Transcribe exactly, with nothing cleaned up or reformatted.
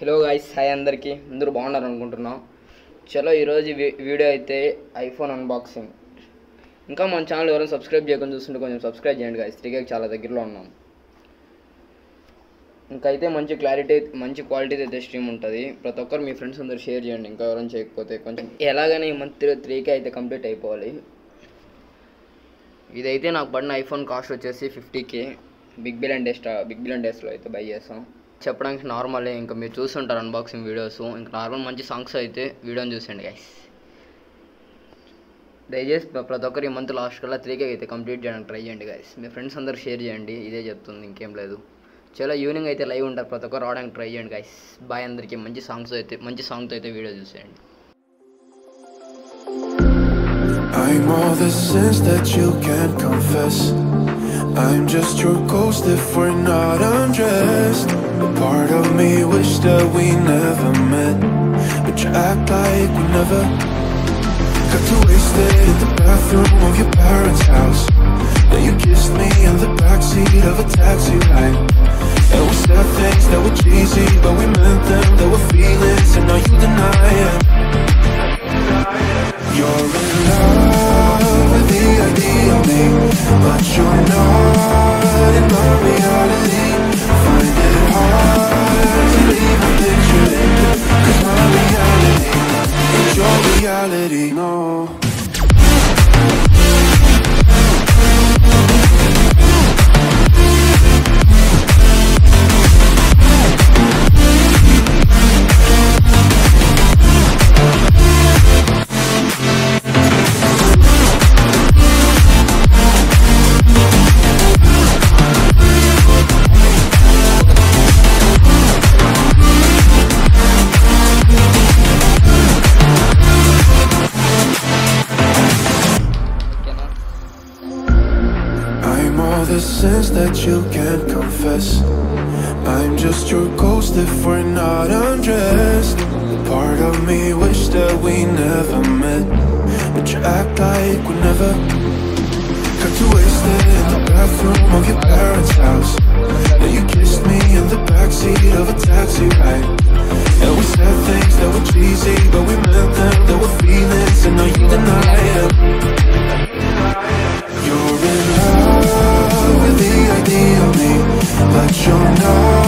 Hello guys, hi అందరికీ. అందరూ బాగున్నారు అనుకుంటున్నాం. చలో ఈరోజు వీడియో అయితే ఐఫోన్ అన్బాక్సింగ్. ఇంకా మన ఛానల్ ఎవరైనా సబ్స్క్రైబ్ చేయకుండా చూస్తుంటే కొంచెం సబ్స్క్రైబ్ చేయండి గైస్. త్రీ కేకి చాలా దగ్గరలో ఉన్నాం. ఇంకైతే మంచి క్లారిటీ మంచి క్వాలిటీ అయితే స్ట్రీమ్ ఉంటుంది. ప్రతి ఒక్కరు మీ ఫ్రెండ్స్ అందరూ షేర్ చేయండి. ఇంకా ఎవరైనా చేయకపోతే కొంచెం ఎలాగైనా ఈ మంత్ త్రీ కే అయితే కంప్లీట్ అయిపోవాలి. ఇదైతే నాకు పడిన ఐఫోన్ కాస్ట్ వచ్చేసి fifty K. Big billion days big billion డేస్లో అయితే బై చేస్తాం. చెప్పడానికి నార్మలే, ఇంకా మీరు చూస్తుంటారు అన్బాక్సింగ్ వీడియోస్. ఇంకా నార్మల్ మంచి సాంగ్స్ అయితే వీడియోని చూసండి గైస్. దయచేసి ప్రతి ఒక్కరు ఈ మంత్ లాస్ట్ కల్లా త్రీ కే అయితే కంప్లీట్ చేయడానికి ట్రై చేయండి గైస్. మీ ఫ్రెండ్స్ అందరూ షేర్ చేయండి. ఇదే చెప్తుంది, ఇంకేం లేదు. చాలా ఈవినింగ్ అయితే లైవ్ ఉంటారు. ప్రతి ఒక్కరు రావడానికి ట్రై చేయండి గైస్. బాయ్ అందరికీ. మంచి సాంగ్స్ అయితే మంచి సాంగ్తో అయితే వీడియో చూసేయండి. I'm all the sins that you can't confess. I'm just your ghost if we're not undressed. A part of me wish that we never met, but you act like we never. Got too wasted in the bathroom of your parents' house. Then you kissed me in the backseat of a taxi ride. And we said things that were cheesy, but we meant them. There were feelings and now you deny it. You're in love with the idea of me, but you're not in my reality. Find it hard to even picture it, 'cause my reality ain't your reality, no. The sins that you can't confess. I'm just your ghost if we're not undressed. Part of me wish that we never met, but you act like we never. Got too wasted in the bathroom of your parents' house. Then you kissed me in the backseat of a taxi ride. And we said things that were cheesy, but we meant them. There were feelings and now you deny it. You're in love with the idea of me, but you're not